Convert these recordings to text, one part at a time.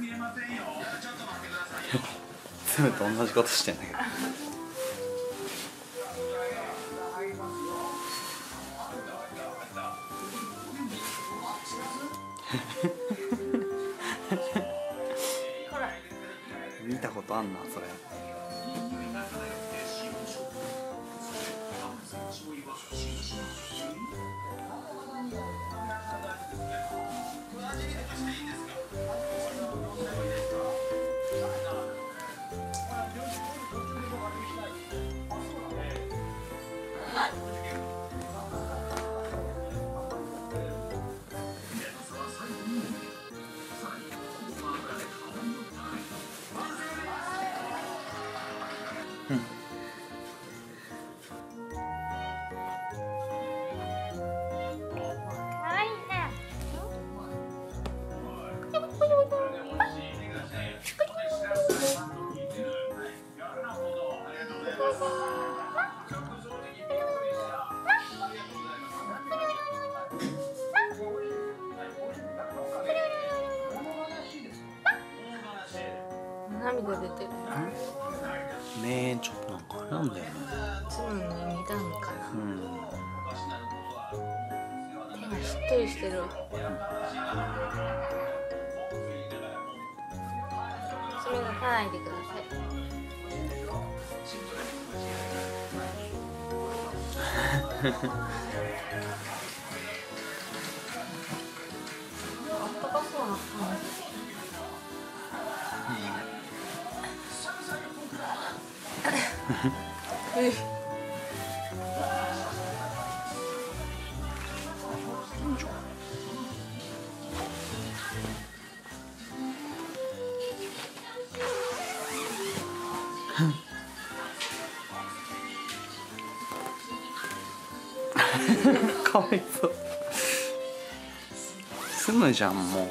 全部と同じことしてんだけど。見たことあんなそれ。 涙出てる。 ねえ、ちょっとなんかあれなんだよね。 つむに似たんかな。手がしっとりしてるわ。爪出さないでください。あったかそうな感じ。 かわいそう。済むじゃんもう。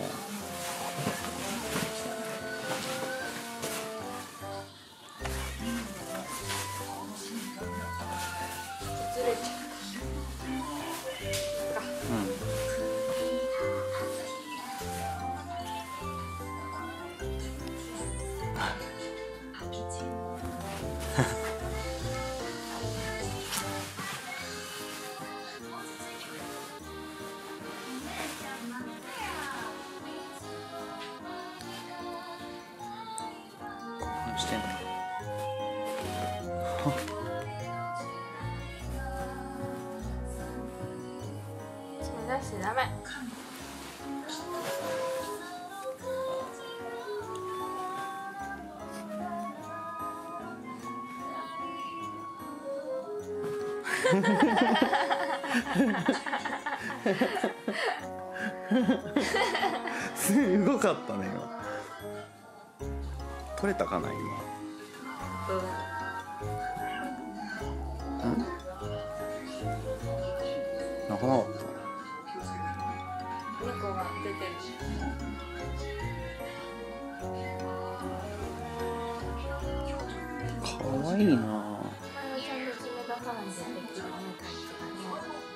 ずれちゃった。 してんの。 爪出しちゃダメ。 すごかったね今。取れたかな今。 どうだ。 なかなかった。 猫が出てる。 かわいいな。 ちゃんと爪出さないでできるね、感じがね。